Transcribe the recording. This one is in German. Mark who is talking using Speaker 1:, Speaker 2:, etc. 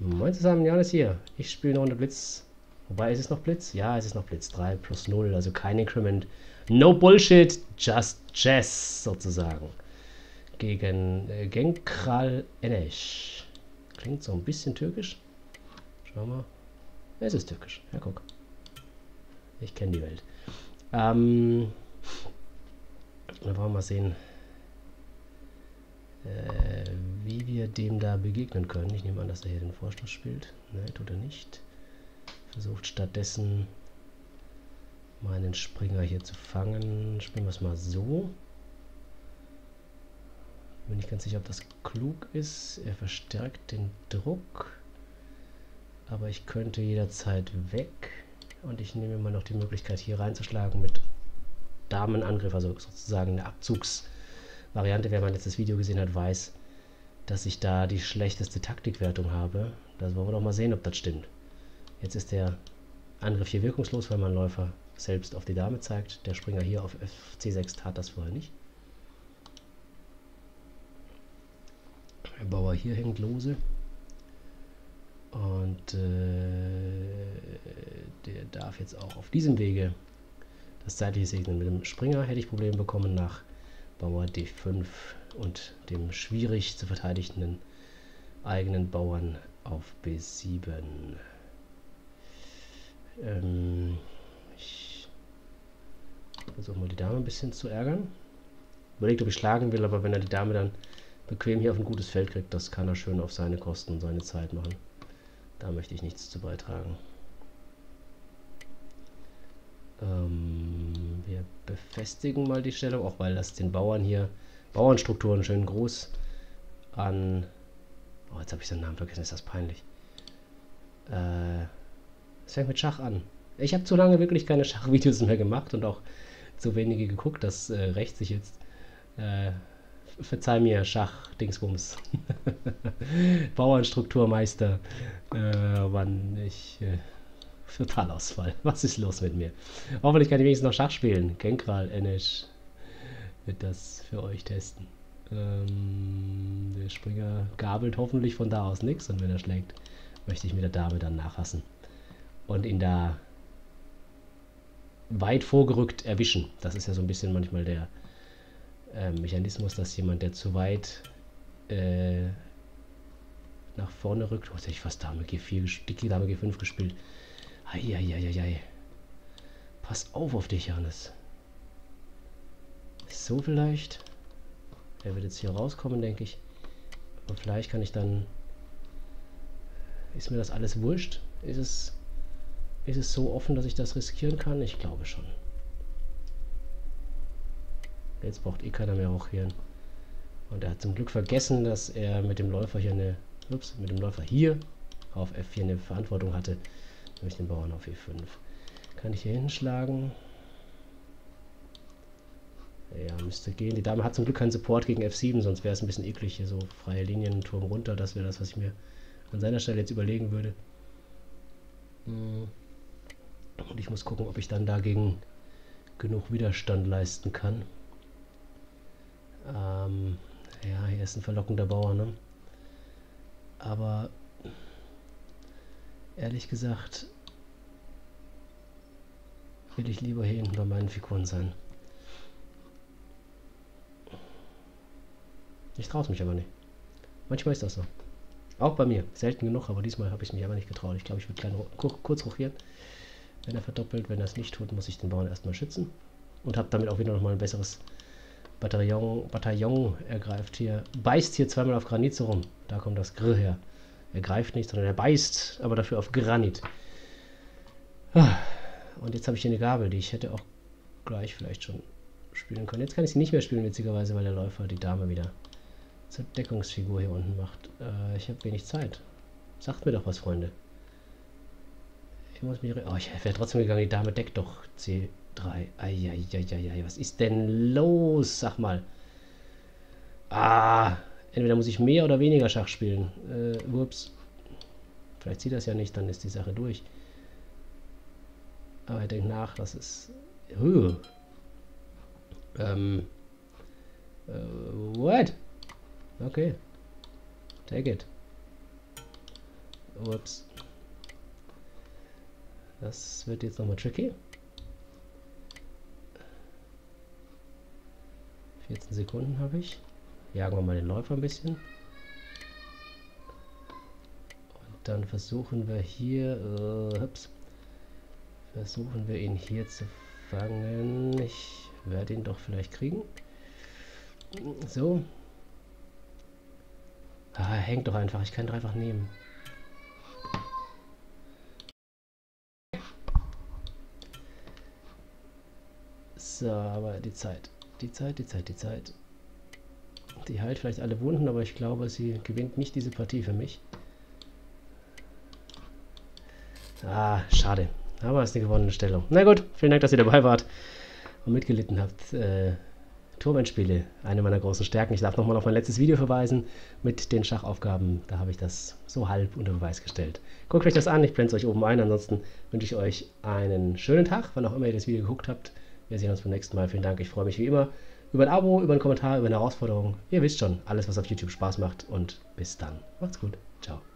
Speaker 1: Moin zusammen, Johannes hier. Ich spiele noch unter Blitz. Wobei, ist es noch Blitz? Ja, es ist noch Blitz. 3 plus 0, also kein Increment. No Bullshit, just Jazz sozusagen. Gegen Genkral Eneş. Klingt so ein bisschen türkisch. Schauen wir. Es ist türkisch. Ja, guck. Ich kenne die Welt. Dann wollen wir mal sehen, wie wir dem da begegnen können. Ich nehme an, dass er hier den Vorstoß spielt. Nein, tut er nicht. Versucht stattdessen meinen Springer hier zu fangen. Spielen wir es mal so. Bin nicht ganz sicher, ob das klug ist. Er verstärkt den Druck. Aber ich könnte jederzeit weg. Und ich nehme mal noch die Möglichkeit, hier reinzuschlagen mit Damenangriff. Also sozusagen eine Abzugsvariante. Wer mein letztes Video gesehen hat, weiß, dass ich da die schlechteste Taktikwertung habe. Das wollen wir doch mal sehen, ob das stimmt. Jetzt ist der Angriff hier wirkungslos, weil mein Läufer selbst auf die Dame zeigt. Der Springer hier auf FC6 tat das vorher nicht. Der Bauer hier hängt lose. Und der darf jetzt auch auf diesem Wege das Zeitliche segnen. Mit dem Springer hätte ich Probleme bekommen nach Bauer D5 und dem schwierig zu verteidigenden eigenen Bauern auf B7. Ich versuche mal die Dame ein bisschen zu ärgern. Überlegt, ob ich schlagen will, aber wenn er die Dame dann bequem hier auf ein gutes Feld kriegt, das kann er schön auf seine Kosten und seine Zeit machen. Da möchte ich nichts zu beitragen. Wir befestigen mal die Stellung, auch weil das den Bauern hier, Bauernstrukturen schön groß an... Oh, jetzt habe ich seinen Namen vergessen, ist das peinlich. Es fängt mit Schach an. Ich habe zu lange wirklich keine Schachvideos mehr gemacht und auch zu wenige geguckt, das rächt sich jetzt. Verzeih mir, Schach-Dingsbums. Bauernstrukturmeister. Mann, Totalausfall. Was ist los mit mir? Hoffentlich kann ich wenigstens noch Schach spielen. Genkral Eneş wird das für euch testen. Der Springer gabelt hoffentlich von da aus nichts und wenn er schlägt, möchte ich mit der Dame dann nachhassen und ihn da weit vorgerückt erwischen. Das ist ja so ein bisschen manchmal der Mechanismus, dass jemand, der zu weit nach vorne rückt, oh, jetzt hätte ich fast Dame G4, die Dame G5 gespielt. Eieieiei. Pass auf dich, Johannes. So vielleicht. Er wird jetzt hier rauskommen, denke ich. Und vielleicht kann ich dann... Ist mir das alles wurscht? Ist es so offen, dass ich das riskieren kann? Ich glaube schon. Jetzt braucht eh keiner mehr hochgehen. Und er hat zum Glück vergessen, dass er mit dem Läufer hier eine... Ups, mit dem Läufer hier auf F4 eine Verantwortung hatte. Nämlich den Bauern auf E5. Kann ich hier hinschlagen? Ja, müsste gehen. Die Dame hat zum Glück keinen Support gegen F7, sonst wäre es ein bisschen eklig. Hier so freie Linien, Turm runter. Das wäre das, was ich mir an seiner Stelle jetzt überlegen würde. Und ich muss gucken, ob ich dann dagegen genug Widerstand leisten kann. Ja, hier ist ein verlockender Bauer, ne? Aber ehrlich gesagt will ich lieber hier hinten bei meinen Figuren sein. Ich traue es mich aber nicht. Manchmal ist das so. Auch bei mir. Selten genug, aber diesmal habe ich mich aber nicht getraut. Ich glaube, ich würde kurz rochieren. Wenn er verdoppelt, wenn er es nicht tut, muss ich den Bauern erstmal schützen. Und habe damit auch wieder nochmal ein besseres Bataillon ergreift hier. Beißt hier zweimal auf Granit so rum. Da kommt das Gr her. Er greift nicht, sondern er beißt, aber dafür auf Granit. Und jetzt habe ich hier eine Gabel, die ich hätte auch gleich vielleicht schon spielen können. Jetzt kann ich sie nicht mehr spielen, witzigerweise, weil der Läufer die Dame wieder zur Deckungsfigur hier unten macht. Ich habe wenig Zeit. Sagt mir doch was, Freunde. Ich muss mich... Oh, ich wäre trotzdem gegangen. Die Dame deckt doch C3. Eieieiei. Was ist denn los? Sag mal. Entweder muss ich mehr oder weniger Schach spielen. Ups. Vielleicht sieht das ja nicht, dann ist die Sache durch. Aber er denkt nach, das ist... What? Okay. Take it. Ups. Das wird jetzt nochmal tricky. 14 Sekunden habe ich. Jagen wir mal den Läufer ein bisschen. Und dann versuchen wir hier... versuchen wir ihn hier zu fangen. Ich werde ihn doch vielleicht kriegen. So. Ah, er hängt doch einfach. Ich kann ihn doch einfach nehmen. So, aber die Zeit. Die Zeit. Die heilt vielleicht alle Wunden, aber ich glaube, sie gewinnt nicht diese Partie für mich. Ah, schade. Aber es ist eine gewonnene Stellung. Na gut, vielen Dank, dass ihr dabei wart und mitgelitten habt. Turmendspiele, eine meiner großen Stärken. Ich darf nochmal auf mein letztes Video verweisen mit den Schachaufgaben. Da habe ich das so halb unter Beweis gestellt. Guckt euch das an, ich blende es euch oben ein. Ansonsten wünsche ich euch einen schönen Tag, wann auch immer ihr das Video geguckt habt. Wir sehen uns beim nächsten Mal. Vielen Dank, ich freue mich wie immer über ein Abo, über einen Kommentar, über eine Herausforderung. Ihr wisst schon, alles was auf YouTube Spaß macht und bis dann. Macht's gut. Ciao.